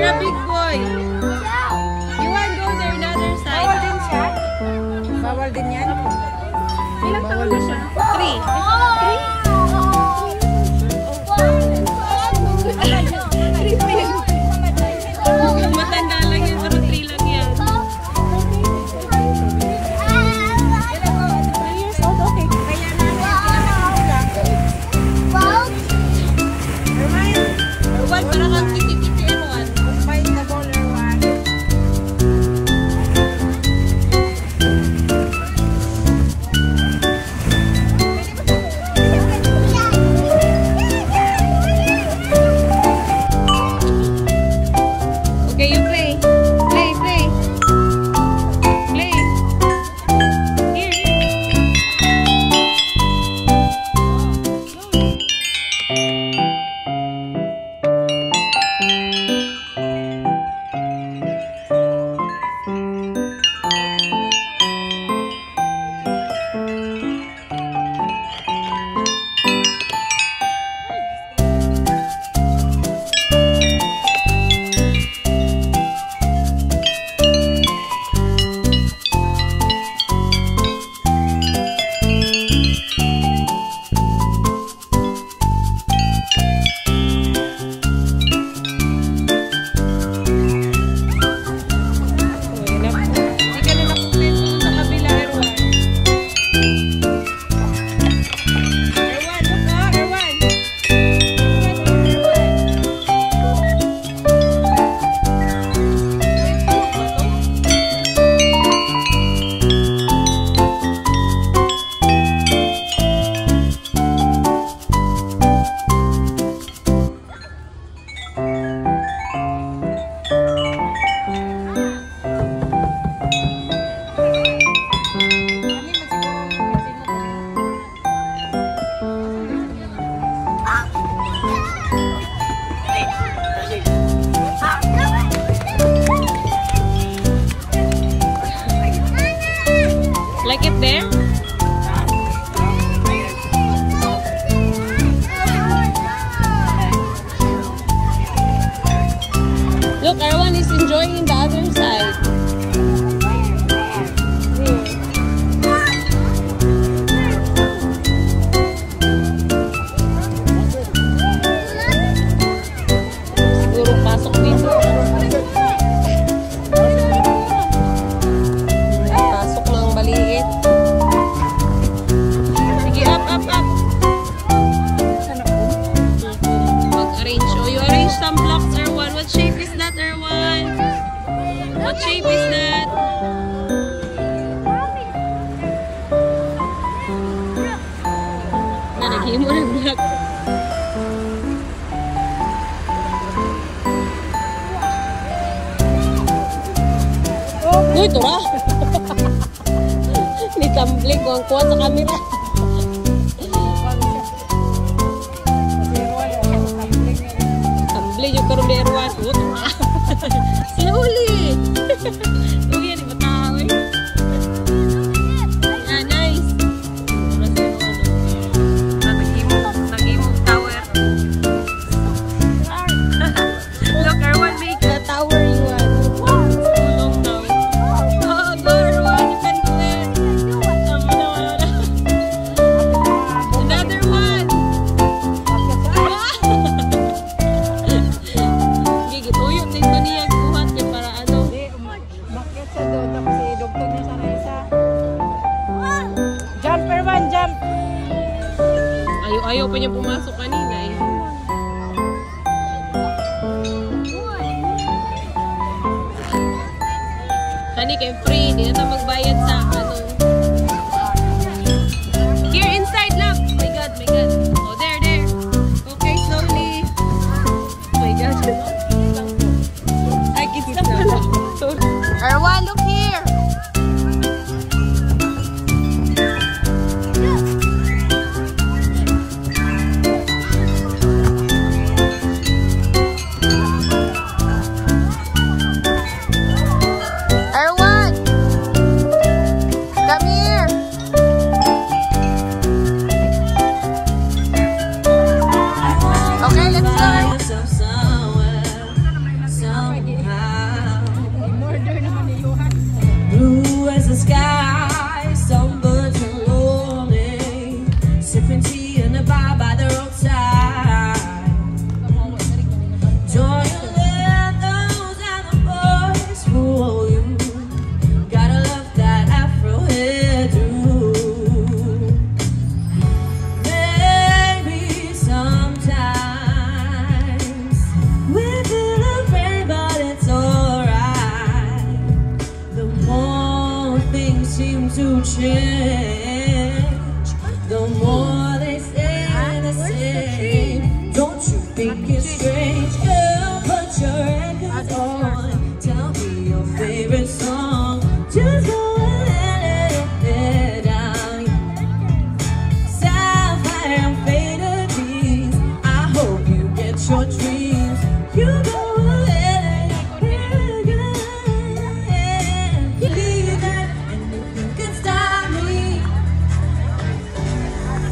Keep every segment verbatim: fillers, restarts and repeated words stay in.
a big boy. You want to go there on the other side? Bawal din siya? Bawal din yan? Ilang taon na siya? Three. Matanda lang yan, pero three lang yan. three years old, okay. Kaya na lang. Erwan, parang kang kiti-kiti, Erwan. Fight the ball, Erwan. Okay, you play. Play, play. Play. Here, here. Like it there? Look, everyone is enjoying the other side. Siguro pasok dito. Pasok ng maliit. Sige, up, up, up. Mag-arrange. Oh, you arrange some blocks, Erwan. What shape is that, Erwan? What shape is that? Nalagay mo ng block. Uy, ito na! Nitambling ko ang kuha sa camera. Tambling yung karoon ni Erwan. Ito na! Slowly! Uy, yan, iba tao eh. Yeah, nice! Nagimog tower. Look, Erwan, make the tower you want. Long now. Oh, go, Erwan, you can do it. Another one. Gigit, uyot dito niya. Buhat niya para ano. Bakit sa doon? Tapos i-dugtog niya sana isa. Jump, Erwan, jump! Ayaw-ayaw pa niya pumasok kanina eh. Kani kay free, hindi na tayo magbayad sa ano. Here inside lang. Oh my God, my God. Oh, there, there. Okay, slowly. Oh my God. Ay, kids na pala. Erwan, look here. Erwan!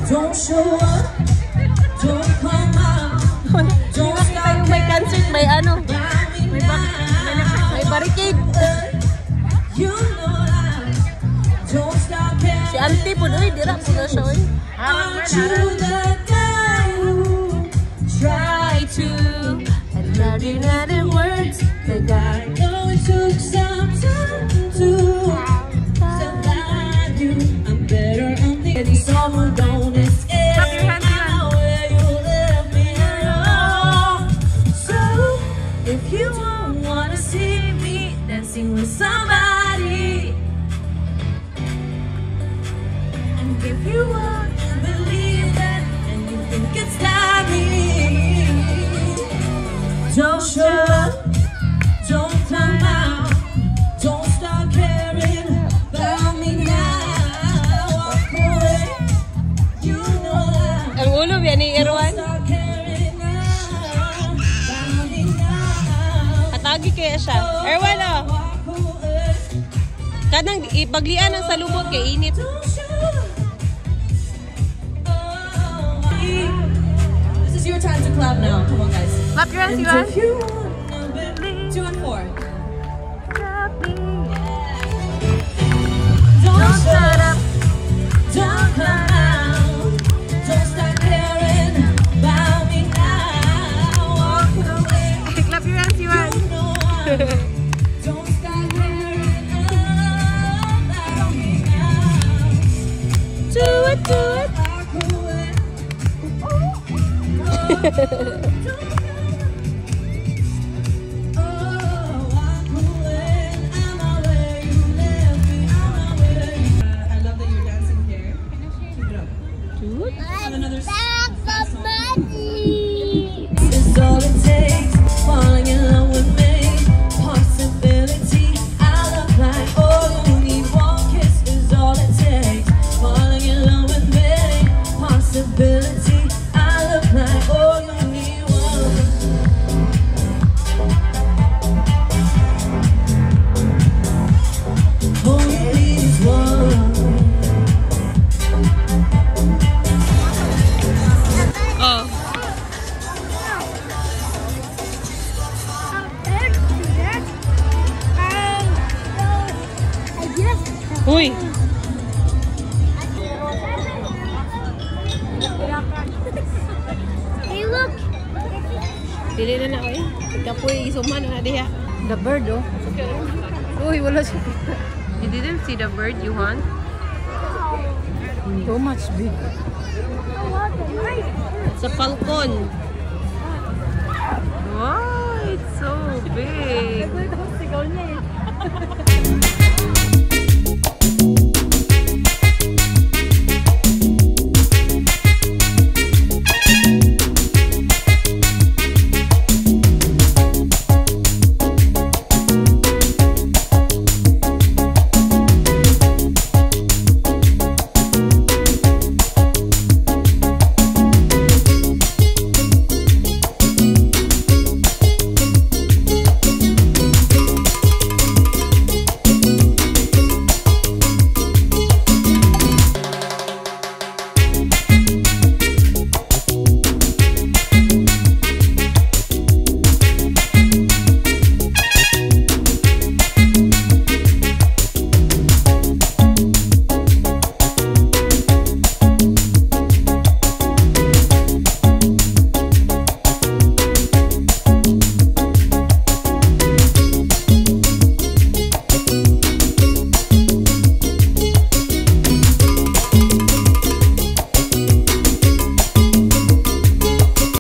Don't show up, don't come out, don't Nakita yung may concert, may ano, may, ba may barricade. you know I don't stop caring. Si auntie po doon, dira po na siya. Oy. Aren't you the guy who tried to and loved in other words? The guy know it took some time to survive you. I'm better on the someone don't escape. Clap your hands, Ilan. Where you left me alone. So if you don't wanna see me dancing with somebody, and if you want to believe that and you think it's not me, don't show up, don't come out, don't start caring about me now. Walk away, you know that. Ang ulo yan ni Erwan. Start caring now about me now. Katagi kaya siya. Erwan oh. Walk away, Kanang ipaglian ng salubot kay init. don't show up. Oh, this is your time to clap now. Come on, guys. Clap your hands, And Iwan. if you wanna believe- two and four. Don't shut up, don't come out, don't start caring about me now. Walk away, Clap your hands, Iwan. you know I don't start caring about me now. Do it, do it. Walk away. I love that you're dancing here. Keep it up. Do it. And another is all it takes. Falling in love with me. Possibility. I look like all you need. One kiss is all it takes. Falling in love with me. Possibility. I look like all you need. One. All you need is one. Oh. Uy. Hey, look! Dili na na oy. Kapoy isuman na diha. The bird, oh. Uy, wala siya. You didn't see the bird you want? Too much big. It's a falcon. Wow, it's so big. Sigaw niya eh.